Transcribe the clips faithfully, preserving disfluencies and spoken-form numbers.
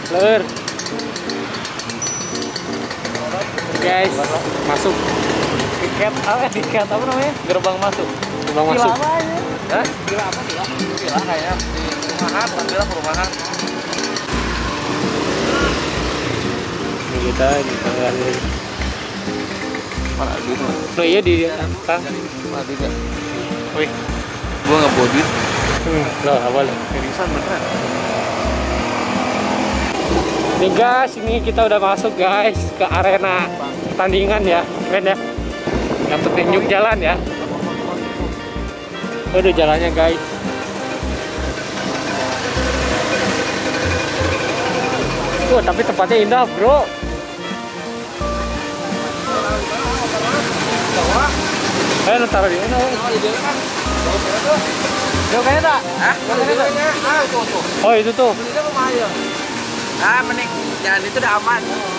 Lur. Guys, masuk. Tiket apa? Tiket apa namanya? Gerbang masuk. Gerbang masuk. Gila apa aja? Hah? Gila apa gila? Gila kayaknya di perumahan, bukan bilang perumahan. Ini kita di tanggal ini. Mana duit? Oh iya di tang. Mana duit ya? Wih. Gua nggak bawa duit. Hmm, loh apa lo? Seriusan beneran? Nih guys, ini kita udah masuk guys ke arena pertandingan ya, keren ya. Yang petunjuk jalan ya. Aduh jalannya guys. Wah tapi tempatnya indah bro. Eh, lu taruh di mana? Jauh kayaknya tak? Hah? Ah, tuh tuh. Oh itu tuh. Belinya lumayan. Ah, mending jalan itu udah aman.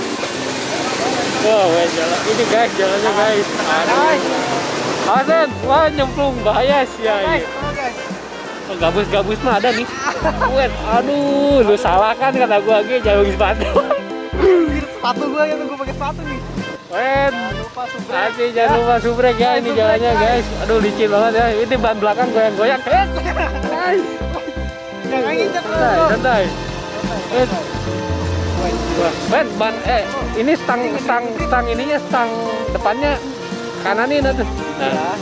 Wah, wah jalan ini guys, jalannya guys. Aduh. Aden, wah nyemplung bahaya sih ya. Oh, gabus-gabus mah ada nih. Wet, aduh, lu salah kan kata gua lagi jauh sepatu. Sepatu gua yang gua pakai sepatu nih. Wet, Jangan lupa subrek. hati jangan lupa subrek ya ini jalannya guys. Aduh licin banget ya. Ini ban belakang goyang-goyang. Eh, santai. Jangan nginjek Santai, lu. santai. Wet. Wah, Ben, ban eh ini stang stang stang ininya stang depannya kananin tuh. Nah.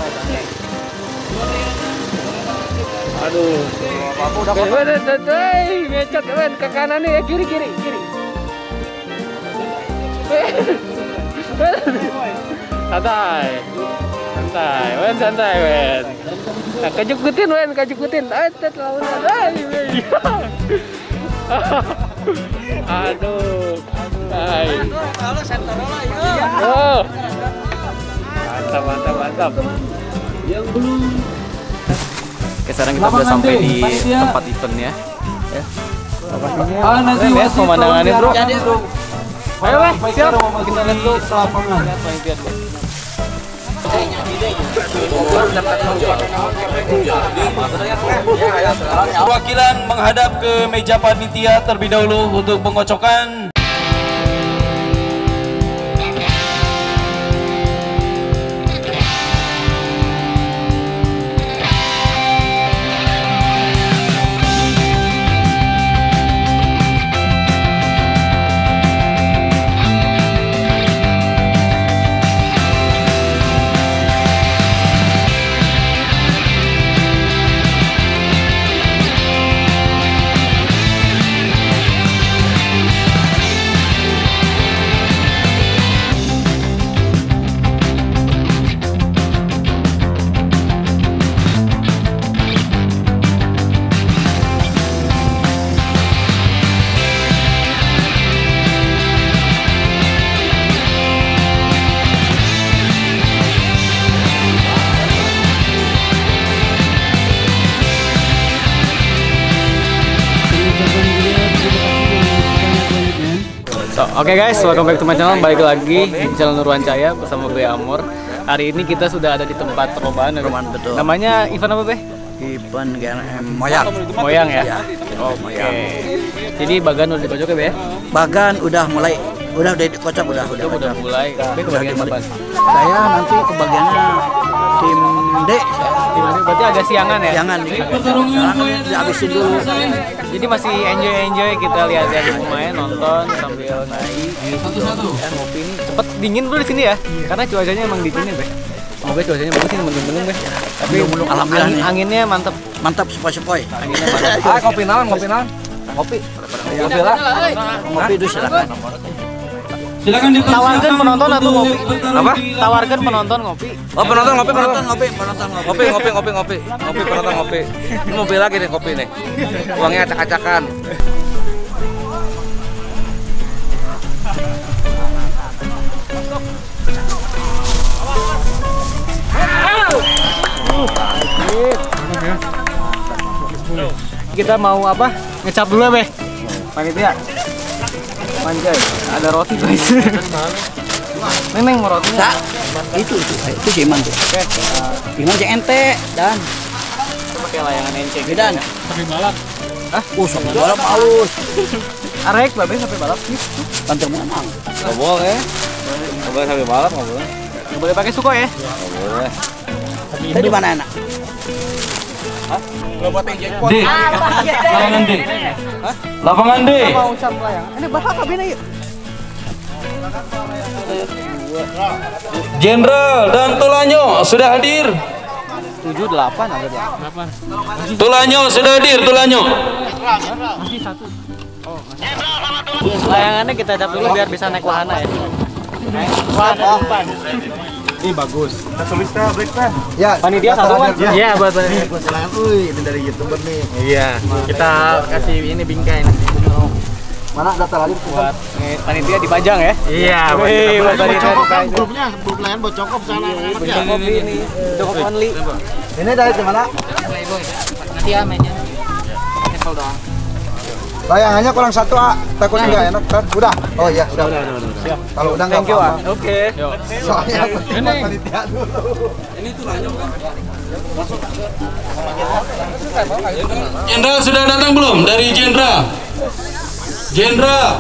Aduh. Apa udah Ben, ben, ben, ben, ngecet Ben ke kanan nih, eh, kiri kiri kiri. Ben. Santai. Santai, Ben santai, Ben. Nah, kejukutin, Ben, kejukutin. Eh, tet lawan. Aduh. Hai. Kalau sentor lah ya. Oh. Mantap, mantap, mantap. Yang belum. Oke, sekarang kita udah sampai di tempat eventnya. Ya. Ah, nanti lihat pemandangannya, Bro. Jadi, Bro. Ayo, Weh, siap. Kita lihat dulu lapangan. Perwakilan menghadap ke meja panitia terlebih dahulu untuk pengocokan. So, oke okay guys, welcome back to my channel. Balik lagi di channel Nurwancaya bersama gue Amor. Hari ini kita sudah ada di tempat perlombaan. Betul. Namanya event apa, Be? Event G N M Moyang. Moyang ya? Ya. Oke. Moyang. Jadi bagan udah dikocok ya, Be? Bagan udah mulai, udah udah dikocok udah udah. Udah, udah kocok. mulai. Be ke bagian apa? Saya nanti kebagiannya tim D. Gimana? Berarti agak siangan ya? Jangan nih. Sekarang dihabisin dulu. Jadi masih enjoy enjoy kita lihat ya pemain nonton sambil naik gitu. Ya, ngopi ini cepet dingin bro di sini ya. Karena cuacanya emang dingin, Be. Semoga cuacanya bagus sih, mendung-mendung, Be. Tapi Mendung-mendung, alhamdulillah angin, nih. anginnya mantep. Mantap sepoi-sepoi. Anginnya mantep. Ah, kopi naon, kopi naon? Kopi. Kopi lah. Ngopi dulu silakan. Silakan Tawarkan penonton atau ngopi? Apa? Tawarkan penonton ngopi. Oh, penonton ngopi, Penonton ngopi, penonton ngopi. Ngopi, ngopi, ngopi, ngopi. Ngopi, penonton ngopi. Ini mobil lagi nih kopi nih. Uangnya acak-acakan. Kita mau apa? Ngecap dulu ya, Be. Panitia. Manjay, ada roti guys. Memang mau roti. Sa, itu itu itu si Iman tuh. Oke. Iman J N T dan Pakai layangan enceng. Gedan. Tapi balap. Uh, sama balap halus. Arek babe sampai balap nih. Kantor menang. Nggak boleh. Nggak boleh sampai balap, nggak boleh. Nggak boleh pakai suko ya? Nggak boleh. Tadi di mana enak? D. Lapangan D. Lapangan D. Mau usap layang. Ini bakal kabin aja. Jenderal dan Tulanyo sudah hadir. tujuh delapan ada dia. Tulanyo sudah hadir, Tulanyo. Masih satu. Oh, masih. Layangannya kita cap dulu biar bisa naik wahana ya. Wahana. Ini bagus. Kita tulis dah, break dah. Ya. Panitia satu kan? Iya, buat panitia. Wih, ini dari YouTuber nih. Iya. Kita kasih ini bingkai nanti. Mana daftar lagi Buat eh, panitia dipajang ya? Iya, Wih, buat panitia dipajang. grupnya, grup lain buat cokop sana. Cokop ini, cokop only. Ini dari mana? Nanti ya mainnya. Level doang. Layangannya kurang satu, ah. Takutnya nggak enak kan? Udah. Oh iya, udah. Udah, udah, udah. Siap. Kalau udah nggak Thank you, ah. apa-apa. Oke. Soalnya aku cuma panitia dulu. Jenderal sudah datang belum? Dari Jenderal. Jenderal.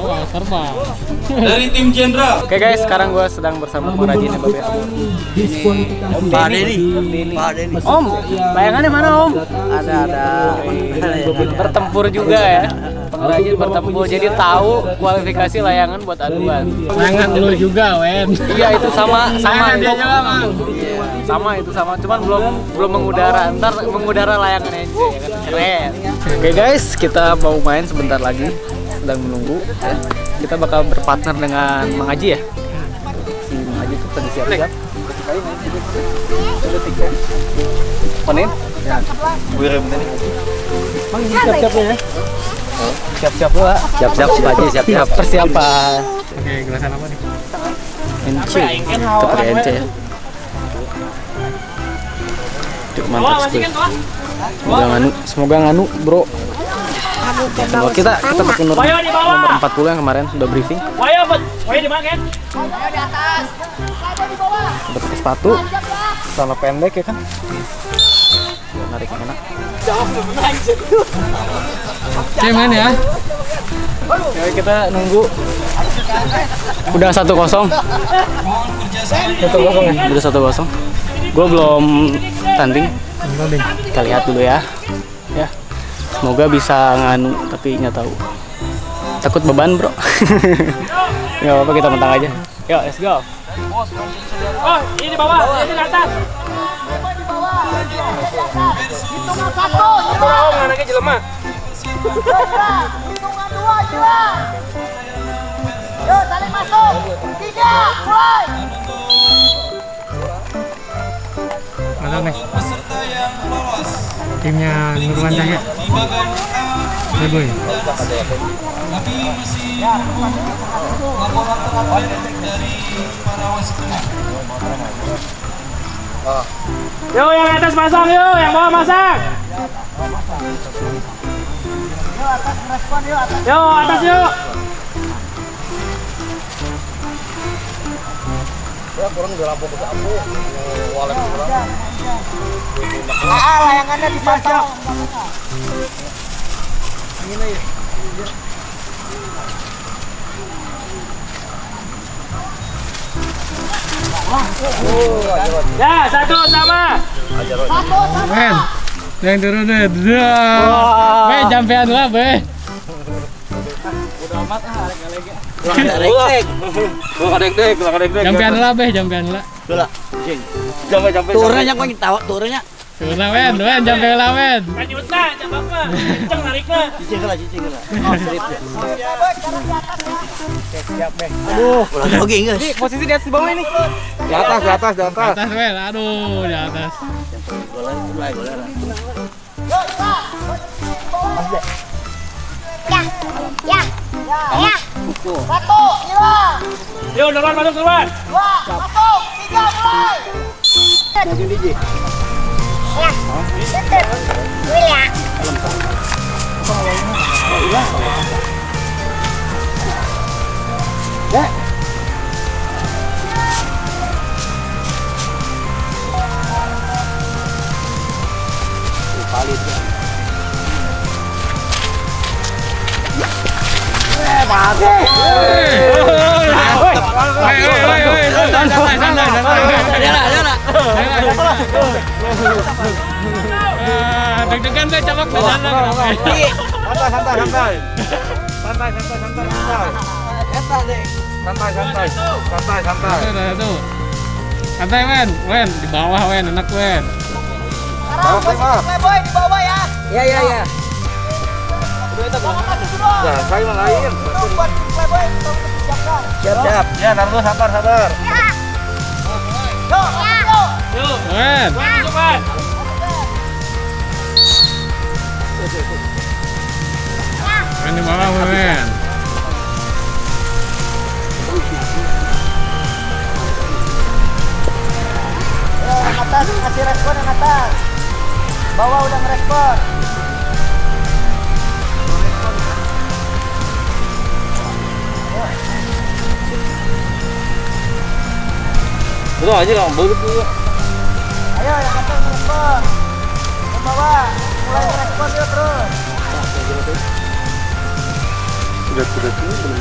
Dari tim Jenderal. Oke guys, sekarang gue sedang bersama pengrajin ya Babe. Pak Denny. Pak Denny. Om, layangannya mana Om? Ada ada. Bertempur juga ya. Pengrajin bertempur, jadi tahu kualifikasi layangan buat aduan. Layangan lu juga, Wen. Iya itu sama sama dia itu. juga, Bang. Sama itu sama, cuman belum belum mengudara. Ntar mengudara layangannya aja ya kan. Keren. Oke guys, kita mau main sebentar lagi. Sedang menunggu ya. Kita bakal berpartner dengan Mang Aji ya. Si Mang Aji tuh tadi siap-siap. Panen? Ya. Wirim tadi. Mang siap-siap ya. Siap-siap pula. Siap-siap si Aji, siap-siap persiapan. Oke, gelasan apa nih? N C. Itu pakai N C ya. Tuh, mantap sekali. Semoga nganu, semoga nganu, Bro. Semoga kita kita pakai nomor, nomor empat puluh yang kemarin sudah briefing. Wayo, wayo di mana kan? Ayo di atas. Ada di bawah. Udah pakai sepatu, celana pendek ya kan. Narik enak. Oke, main ya. Oke, kita nunggu. Udah satu kosong. Satu kosong ya. Udah satu kosong. Gue belum tanding. Kita lihat dulu ya. Ya. Semoga bisa nganu, tapi nggak tahu. Takut beban bro. Nggak apa-apa, kita mentang aja. Yuk, let's go. Oh, ini di bawah, ini di atas. Hitungan satu. Oh, anaknya jelema. Hitungan dua, dua. Yuk, saling masuk. Tiga, mulai. Mana nih? Timnya Nurwan Cahya. Ya boy. Yo, yang atas masang yuk, yang bawah masang. Yuk, atas respon yuk, atas. Yo, atas yuk. Ah, layangannya dipasang. Ya, satu sama. Satu sama. Men, yang turun deh. Be, jampean lah, be. Jampean lah, be, jampean lah. Turunnya kok tahu turunnya. Turun lah, Wen, Wen, jampean lah, Wen. Lanjutna, coba mah. Kenceng narikna. Cicing lah, cicing lah. Aduh, Oke, guys. ini posisi di atas di bawah ini. Di atas, di atas, di Di atas. atas, Wen, aduh, di atas. Mulai, mulai. Ya, ya, ya. Satu, hilang. Yo, Nurwan masuk Nurwan. Dua, masuk. Tiga, mulai. Ya, tutup. Wilya. Deg-degan deh cabak beneran. Santai, santai, santai. Santai, santai, santai, santai. Santai, santai. Santai, santai. Tuh. Santai, Wen. Wen, di bawah, Wen. Enak, Wen. Sekarang posisi Playboy di bawah ya. Iya, iya, iya. Jangan masuk dulu. Nah, saya lain. Itu buat Playboy kita siapkan. Siap, siap. Ya, Naruto sabar, sabar. Yuk, yuk. Yuk, Wen. Masuk, Wen. Wen di bawah, Wen. Yang atas kasih respon yang atas. Bawah udah ngerespon. Betul aja kamu begitu. Ayo yang atas ngerespon. Yang bawah mulai ngerespon yuk terus. Sudah, sudah, sudah.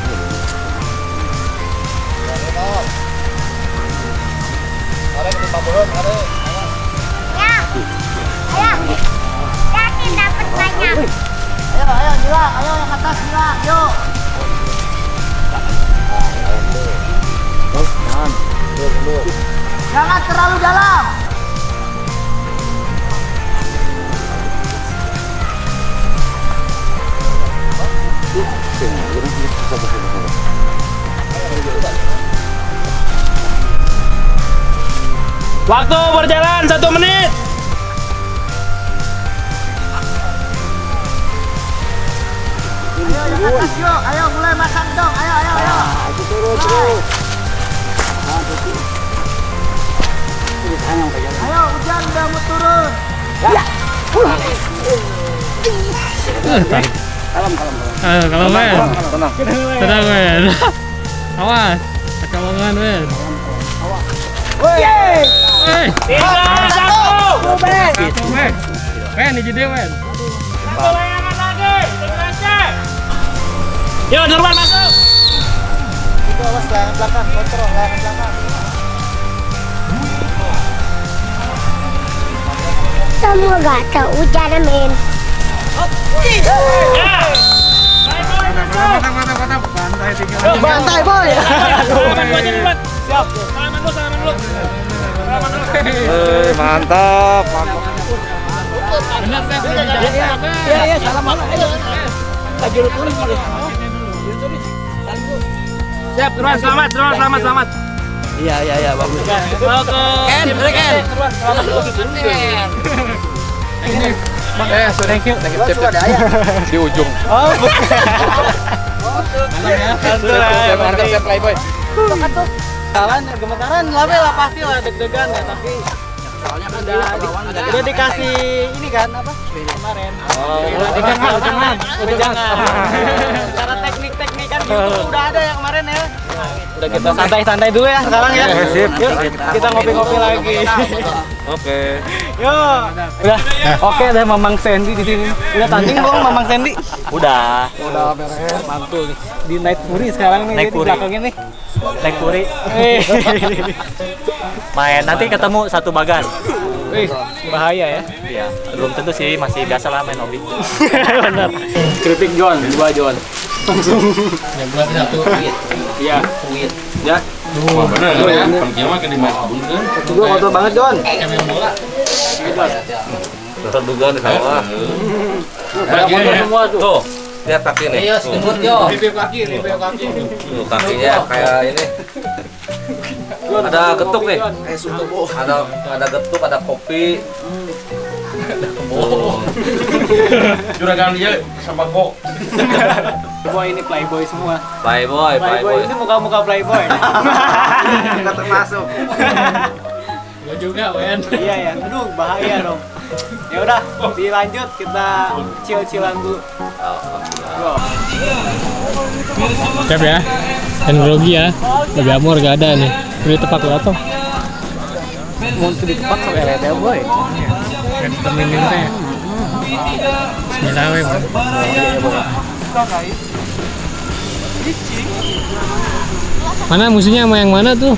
Ada di Paburun, ada. Ya. Ayo. Yakin dapat banyak. Ayo, ayo Nila, ayo yang atas Nila, yuk. Jangan terlalu dalam. Waktu berjalan satu menit. Ayo yang atas yuk, ayo mulai masang dong, ayo, ayo, ayo. Terus, terus. Ayo hujan udah mau turun. Kalem, kalem, kalem. Ayo, kalem, Wen. Tenang. Tenang, Wen. Awas. Kecolongan, Wen. Yeay. Hei. Tiga, satu. Satu, Wen. Wen, ini dia, Wen. Satu layangan lagi. Tinggal. Yuk, Nurman masuk. Itu awas layangan belakang, kontrol layangan belakang. Kamu gak tahu hujan, Min. Mantap, mantap, mantap. Bantai tinggal. Bantai boy. Salaman dulu aja Nurman. Siap. Salaman dulu, salaman dulu. Salaman dulu. Eh, mantap, mantap. Benar, Wen. Iya, iya, salam mana? Ayo. Tajul tulis dulu. Siap, Nurman, selamat, Nurman, selamat, selamat. Iya, iya, iya, bagus. Mau ke Ken, Ken. Nurman, selamat dulu. Bang, eh, so thank you. Thank you. Sudah ada ya. Di ujung. Oh, Saya mantap, saya Playboy. Jalan gemetaran lah lah pasti lah deg-degan ya, tapi soalnya kan udah, di, udah dikasih ini kan apa kemarin. Oh, jangan, jangan, Jangan. Cara teknik-teknik kan gitu udah ada yang kemarin ya. Udah kita santai-santai dulu ya sekarang ya. Sip. Yuk kita ngopi-ngopi lagi. Oke. Yuk. Udah. Oke deh Mamang Sandy di sini. Udah tanding belum Mamang Sandy? Udah. Udah beres. Mantul nih. Di Night Fury sekarang nih, Night di Fury. belakang ini. Naik puri. Main nanti ketemu satu bagan. Wih, bahaya ya. Iya, belum tentu sih, masih biasa lah main hobi. Benar. Keripik John, dua John. Yang dua satu. Iya. Ya. Wah, benar ya. Penting mah di main kebun kan. Juga kotor banget, John. Kayak main bola. Terduga di sawah. Bagian semua tuh. Tuh, lihat kaki nih. Ayo, sebut yo. Review kaki, review kaki. Tuh, kakinya kayak ini. Ada getuk nih. Ada ada getuk, ada kopi. Oh. Juragan dia sama kok. Boy ini playboy semua. Playboy, Playboy playboy. itu muka-muka playboy. Enggak termasuk. Gue juga, Wen. Iya ya. Aduh, bahaya dong. Ya udah, dilanjut kita chill-chillan dulu. Go. Siap ya. Dan grogi ya. Lebih amor gak ada nih. Beli tepak lo atau? Mau di tempat sok elete boy. Temenin teh. Bismillah we. Mana musuhnya sama yang mana tuh?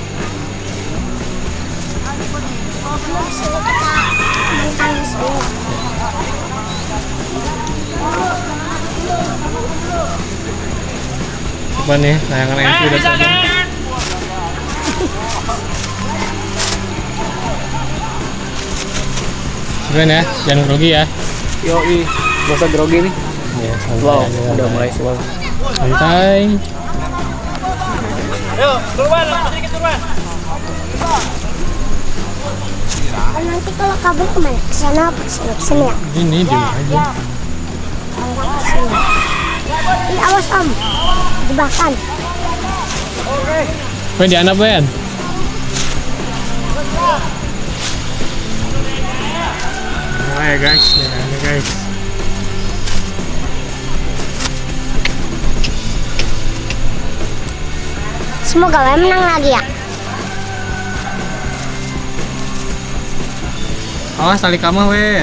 Coba nih, layangan yang sudah saja. Coba ya, jangan grogi ya. Yoi, gak usah grogi nih. Ya, Wow, aja, udah mulai slow. santai. Ayo, turun, sedikit turun. Nanti kalau kabur kemana? Ke sana apa ke sini? Ke sini ya? Ini di aja. Enggak ke sini. Ih, awas om. Jebakan. Ben di anak Ben. Nah ya guys, ya ini guys. Semoga gue menang lagi ya. Awas tali kamah Ben.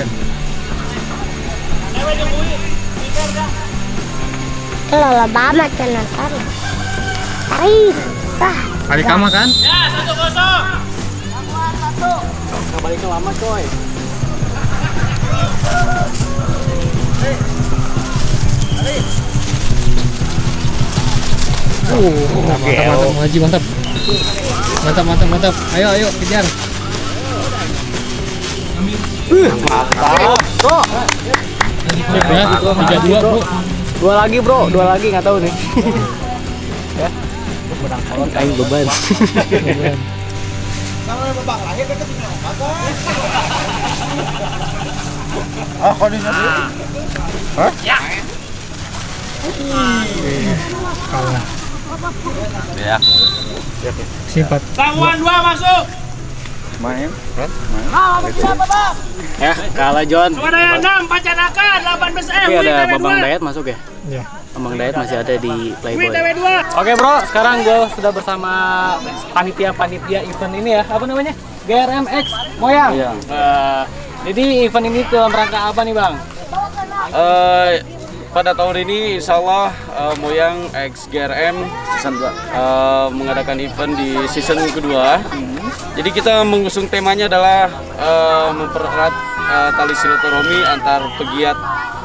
Lola banget kan ntar. Air. Ah. Tali kamah kan? Ya, satu kosong. Gak baliknya lama coy. Uh, mantap, mantap, Haji, mantap. Mantap, mantap, mantap. Ayo, ayo, kejar. Mantap, bro. Ya, tiga dua bro. Dua lagi bro, dua lagi nggak tahu nih. Ya, kain beban. Ah, kau di sini? Hah? Kalah. Ya. Sifat. Lawan dua masuk. Main, kan? Ya, kalah John. Swadaya enam, Pacanakan, delapan belas M. Tapi ada Babang Dayat masuk ya? Ya. Babang Dayat masih ada di Playboy. Win T W dua. Oke bro, sekarang gue sudah bersama panitia-panitia event ini ya. Apa namanya? G R M X Moyang. Iya. Eh, jadi event ini dalam rangka apa nih bang? Eh, pada tahun ini insya Allah uh, Moyang X G R M season dua uh, mengadakan event di season kedua. Jadi kita mengusung temanya adalah uh, mempererat uh, tali silaturahmi antar pegiat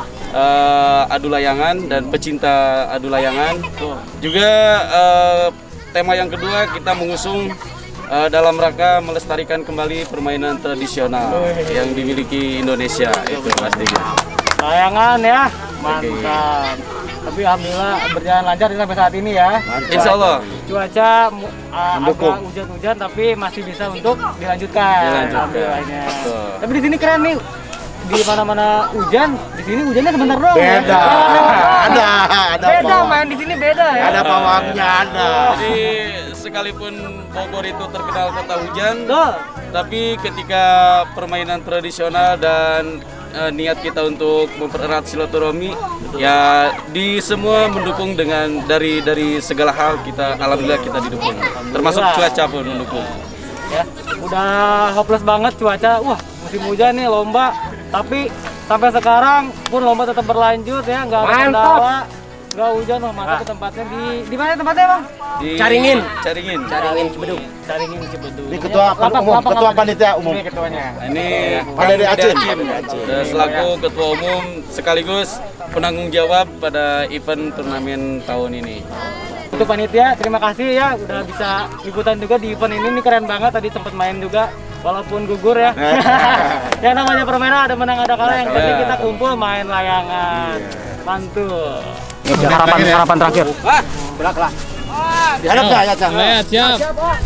uh, adu layangan dan pecinta adu layangan. Juga uh, tema yang kedua kita mengusung uh, dalam rangka melestarikan kembali permainan tradisional yang dimiliki Indonesia itu pastinya. Layangan ya, mantap. Tapi alhamdulillah berjalan lancar sampai saat ini ya. Insya Allah. Cuaca uh, agak hujan-hujan tapi masih bisa untuk dilanjutkan. Dilanjutkan. Alhamdulillahnya. Betul. Tapi di sini keren nih. Di mana-mana hujan, di sini hujannya sebentar doang. Beda. Ya. Ada, ada Beda pawang. main di sini beda ya. Ada pawangnya, ada. Jadi sekalipun Bogor itu terkenal kota hujan, Betul. tapi ketika permainan tradisional dan eh, niat kita untuk mempererat silaturahmi, ya di semua mendukung dengan dari dari segala hal kita alhamdulillah kita didukung, termasuk cuaca pun mendukung. Ya, udah hopeless banget cuaca. Wah, musim hujan nih lomba. Tapi sampai sekarang pun lomba tetap berlanjut ya, nggak ada kendala, nggak hujan. Wah, mantap tempatnya di di mana tempatnya bang? Di Caringin. Caringin. Caringin Cibeduk. Caringin Cibeduk. Ini ketua umum, ketua panitia umum. Ini ketuanya. Ini Pak Dede Acin. Dan selaku ketua umum sekaligus penanggung jawab pada event turnamen tahun ini. Untuk panitia, terima kasih ya udah bisa ikutan juga di event ini. Ini keren banget, tadi sempat main juga walaupun gugur ya. Yang namanya permainan ada menang ada kalah, yang penting kita kumpul main layangan. Mantul. Harapan harapan terakhir. Belak lah. Dihadap dah ya, Cang. Lihat, siap.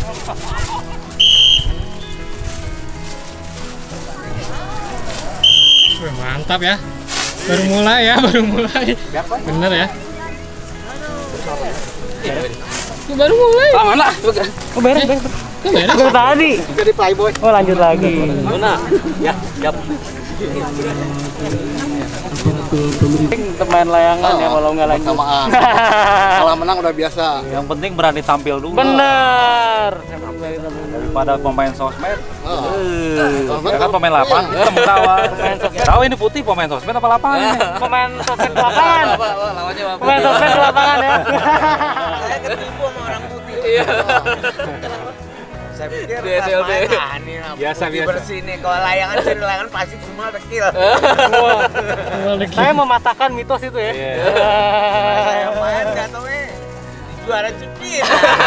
Wih, mantap ya. Baru mulai ya, baru mulai. Bener ya. Ini baru mulai. Ah, mana? Oh, beres, beres. Kok beres? Dari tadi. Jadi Playboy. Oh, lanjut lagi. Mana? Ya, siap. Teman layangan ya walau nggak lanjut. Samaan. Kalau menang udah biasa. Yang penting berani tampil dulu. Bener. Daripada pemain sosmed. Oh. Eh, ya kan pemain lapangan, kita mau tahu. Tahu ini putih pemain sosmed apa lapangan ini? Pemain sosmed di lapangan. Pemain sosmed di lapangan ya. Saya ketipu sama orang putih. Iya. Saya pikir D S L B. nah, ini Biasa, putih biasa. bersih nih. Kalau layangan jadi layangan pasti semua dekil. Saya mematahkan mitos itu ya. Saya main jatuhnya juara cipin.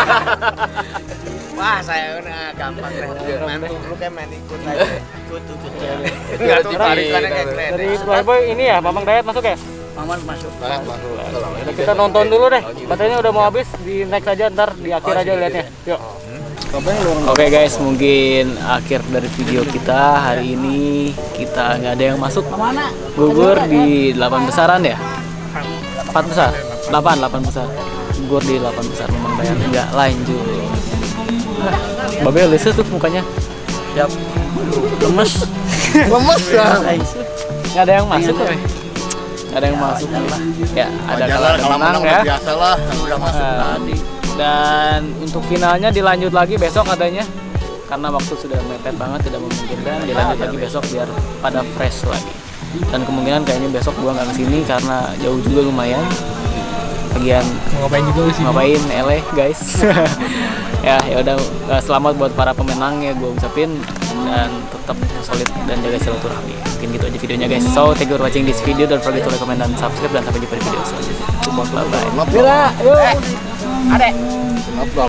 Wah, saya udah gampang deh. Main dulu kayak main ikut aja. Ikut ikut ya. Enggak tuh balikannya kayak keren. Dari Playboy ini ya, Mamang Dayat masuk ya? Paman masuk. Saya masuk. Udah, kita nonton dulu deh. Baterainya udah mau habis, di next aja ntar di akhir aja liatnya. Yuk. Oke guys, mungkin akhir dari video kita hari ini. Kita nggak ada yang masuk gugur di delapan besaran ya? empat besar? delapan, delapan besar. Gugur di delapan besar Mamang Dayat nggak lanjut. Babe lesu tuh mukanya. Siap. Lemes. Lemes ya. Nggak ada yang masuk tuh. Nggak ada yang masuk lah. Ya ada kalah ada menang ya. Biasa lah, udah masuk tadi. Dan untuk finalnya dilanjut lagi besok adanya. Karena waktu sudah mepet banget, tidak memungkinkan. Dilanjut lagi besok biar pada fresh lagi. Dan kemungkinan kayaknya besok gua nggak kesini karena jauh juga lumayan. Bagian ngapain juga sih? Ngapain ele guys. Ya ya udah, selamat buat para pemenang ya gue ucapin, dan tetap solid dan jaga silaturahmi. Mungkin gitu aja videonya guys. So thank you for watching this video, don't forget to like, comment dan subscribe, dan sampai jumpa di video selanjutnya. Bye bye. Adek.